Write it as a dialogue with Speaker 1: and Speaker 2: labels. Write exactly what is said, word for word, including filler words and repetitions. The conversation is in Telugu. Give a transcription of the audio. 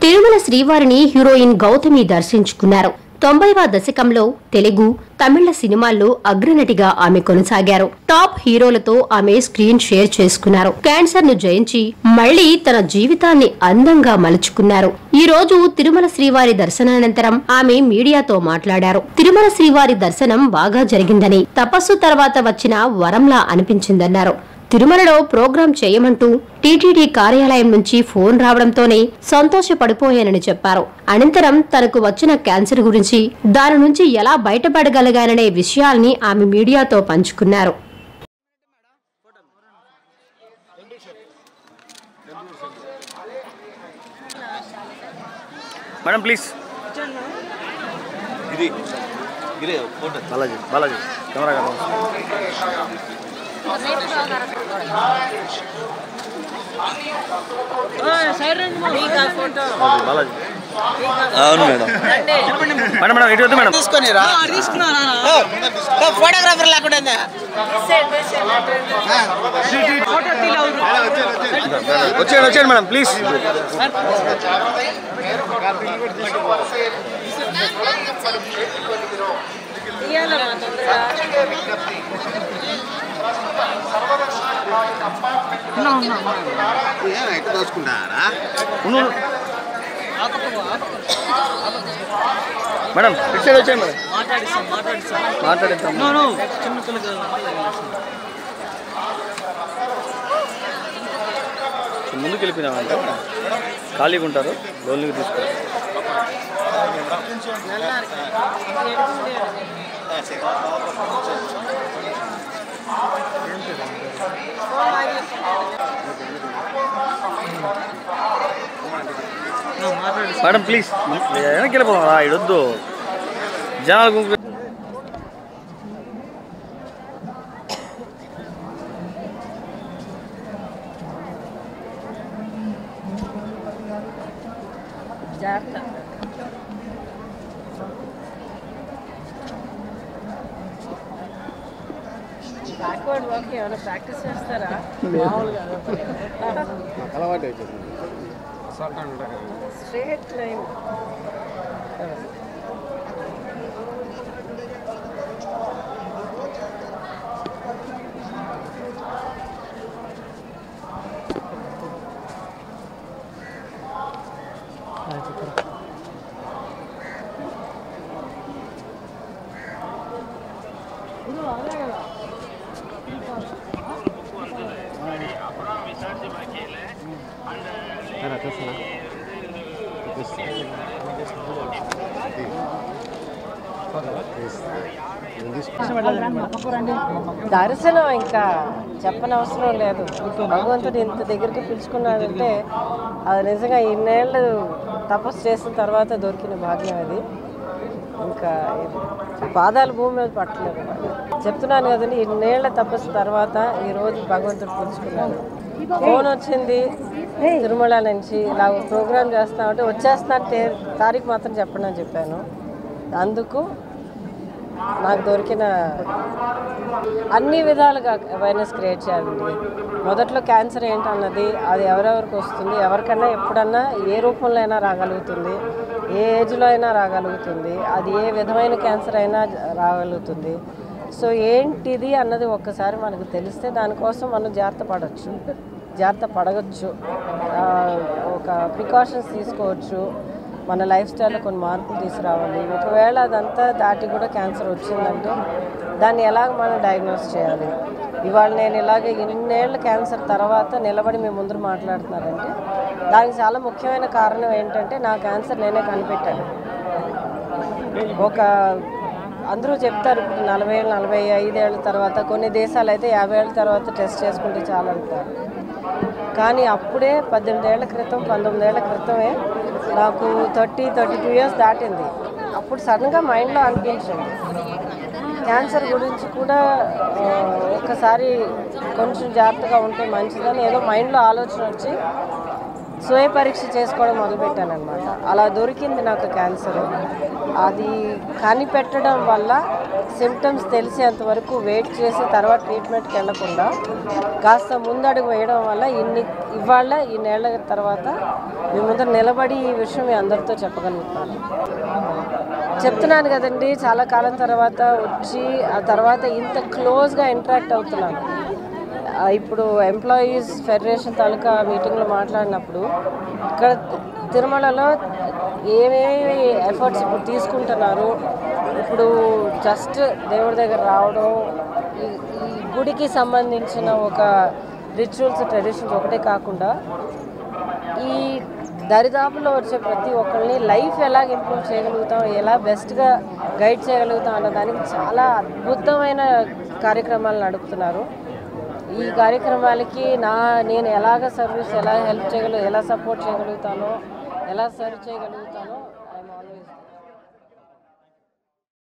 Speaker 1: తిరుమల శ్రీవారిని హీరోయిన్ గౌతమి దర్శించుకున్నారు. తొంభైవ దశకంలో తెలుగు, తమిళ సినిమాల్లో అగ్రనటిగా ఆమె కొనసాగారు. టాప్ హీరోలతో ఆమె స్క్రీన్ షేర్ చేసుకున్నారు. క్యాన్సర్ ను జయించి మళ్లీ తన జీవితాన్ని అందంగా మలుచుకున్నారు. ఈ రోజు తిరుమల శ్రీవారి దర్శనానంతరం ఆమె మీడియాతో మాట్లాడారు. తిరుమల శ్రీవారి దర్శనం బాగా జరిగిందని, తపస్సు తర్వాత వచ్చిన వరంలా అనిపించిందన్నారు. తిరుమలలో ప్రోగ్రాం చేయమంటూ టీటీడీ కార్యాలయం నుంచి ఫోన్ రావడంతోనే సంతోషపడిపోయానని చెప్పారు. అనంతరం తనకు వచ్చిన క్యాన్సర్ గురించి, దాని నుంచి ఎలా బయటపడగలిగాననే విషయాల్ని ఆమె మీడియాతో పంచుకున్నారు.
Speaker 2: మేడం ప్లీజ్ ఇది ఇదే ఫోటో బాలాజీ బాలాజీ కెమెరా కదా బాలాజీ అవును మేడం మేడం మేడం ఇటు వద్దు మేడం
Speaker 3: తీసుకొనిరా ఫోటోగ్రాఫర్ లేకుండా
Speaker 2: వచ్చేయండి వచ్చేయండి మేడం ప్లీజ్
Speaker 3: దోచుకుంటారా
Speaker 2: మేడం ఇటు సైడ్ వచ్చేయండి మేడం మాట్లాడిస్తాం ముందుకు వెళ్ళిపోయినామంటే ఖాళీగా ఉంటారు లోన్లకి తీసుకోవాలి. మేడం ప్లీజ్ వెనక్కి వెళ్ళిపోదా ఇడొద్దు జనాలు గుంపు
Speaker 4: బ్యాక్వర్డ్ వాక్ ఏమైనా ప్రాక్టీస్ చేస్తారా?
Speaker 3: అలవాటు అయిపోయింది
Speaker 4: స్ట్రేట్ లైన్ దర్శనం ఇంకా చెప్పనవసరం లేదు. భగవంతుడు ఇంత దగ్గరికి పిలుచుకున్నాడంటే అది నిజంగా ఇన్నేళ్ళు తపస్సు చేసిన తర్వాత దొరికిన భాగ్యం అది. ఇంకా పాదాలు భూమి మీద పట్టలేదు. చెప్తున్నాను కదండి, ఇన్నేళ్ల తపస్సు తర్వాత ఈరోజు భగవంతుడు పిలుచుకున్నాడు. ఫోన్ వచ్చింది తిరుమల నుంచి, ఇలా ప్రోగ్రామ్ చేస్తామంటే వచ్చేస్తాను తారీఖు మాత్రం చెప్పండి అని చెప్పాను. అందుకు నాకు దొరికిన అన్ని విధాలుగా అవేర్నెస్ క్రియేట్ చేయాలండి. మొదట్లో క్యాన్సర్ ఏంటన్నది, అది ఎవరెవరికి వస్తుంది, ఎవరికైనా ఎప్పుడన్నా ఏ రూపంలో అయినా రాగలుగుతుంది, ఏ ఏజ్లో అయినా రాగలుగుతుంది, అది ఏ విధమైన క్యాన్సర్ అయినా రాగలుగుతుంది. సో ఏంటిది అన్నది ఒక్కసారి మనకు తెలిస్తే దానికోసం మనం జాగ్రత్త పడవచ్చు, జాగ్రత్త పడవచ్చు, ఒక ప్రికాషన్స్ తీసుకోవచ్చు, మన లైఫ్ స్టైల్లో కొన్ని మార్పులు తీసుకురావాలి. ఒకవేళ అదంతా దాటి కూడా క్యాన్సర్ వచ్చిందంటే దాన్ని ఎలాగ మనం డయాగ్నోస్ చేయాలి. ఇవాళ నేను ఇలాగే ఇన్నేళ్ళ క్యాన్సర్ తర్వాత నిలబడి మీ ముందర మాట్లాడుతున్నారంటే దానికి చాలా ముఖ్యమైన కారణం ఏంటంటే నా క్యాన్సర్ నేనే కనిపెట్టాను. ఒక అందరూ చెప్తారు ఇప్పుడు నలభై ఏళ్ళు నలభై ఐదేళ్ళ తర్వాత, కొన్ని దేశాలు అయితే యాభై ఏళ్ళ తర్వాత టెస్ట్ చేసుకుంటే చాలా అంటారు. కానీ అప్పుడే పద్దెనిమిది ఏళ్ల క్రితం పంతొమ్మిది ఏళ్ల క్రితమే నాకు థర్టీ థర్టీ టూ ఇయర్స్ దాటింది. అప్పుడు సడన్గా మైండ్లో అనిపించింది క్యాన్సర్ గురించి కూడా ఒక్కసారి కొంచెం జాగ్రత్తగా ఉంటే మంచిదని ఏదో మైండ్లో ఆలోచన వచ్చి స్వయ పరీక్ష చేసుకోవడం మొదలుపెట్టాను అనమాట. అలా దొరికింది నాకు క్యాన్సర్. అది కనిపెట్టడం వల్ల సిమ్టమ్స్ తెలిసేంతవరకు వెయిట్ చేసి తర్వాత ట్రీట్మెంట్కి వెళ్లకుండా కాస్త ముందడుగు వేయడం వల్ల ఇన్ని ఇవాళ ఈ నెల తర్వాత మీ ముందర నిలబడి ఈ విషయం మీ అందరితో చెప్పగలుగుతాను. చెప్తున్నాను కదండి, చాలా కాలం తర్వాత వచ్చి ఆ తర్వాత ఇంత క్లోజ్గా ఇంటరాక్ట్ అవుతున్నాను. ఇప్పుడు ఎంప్లాయీస్ ఫెడరేషన్ తాలూకా మీటింగ్లో మాట్లాడినప్పుడు ఇక్కడ తిరుమలలో ఏమేమి ఎఫర్ట్స్ ఇప్పుడు తీసుకుంటున్నారు, ఇప్పుడు జస్ట్ దేవుడి దగ్గర రావడం, ఈ ఈ గుడికి సంబంధించిన ఒక రిచువల్స్ ట్రెడిషన్స్ ఒకటే కాకుండా ఈ దరిదాపులో వచ్చే ప్రతి ఒక్కరిని లైఫ్ ఎలాగ ఇంప్రూవ్ చేయగలుగుతాం, ఎలా బెస్ట్గా గైడ్ చేయగలుగుతాం అన్నదానికి చాలా అద్భుతమైన కార్యక్రమాలు నడుపుతున్నారు. ఈ కార్యక్రమాలకి నా నేను ఎలాగ సర్వీస్ ఎలా హెల్ప్ చేయగలు ఎలా సపోర్ట్ చేయగలుగుతానో ఎలా సర్వ్ చేయగలుగుతానో